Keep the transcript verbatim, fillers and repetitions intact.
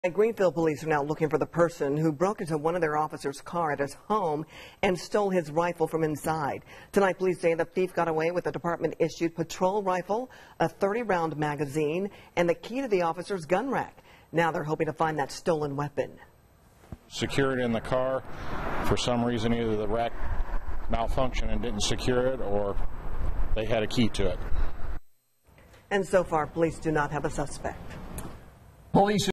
Greenfield police are now looking for the person who broke into one of their officers' car at his home and stole his rifle from inside. Tonight, police say the thief got away with a department-issued patrol rifle, a thirty round magazine, and the key to the officer's gun rack. Now they're hoping to find that stolen weapon. Secured in the car. For some reason, either the rack malfunctioned and didn't secure it, or they had a key to it. And so far, police do not have a suspect. Police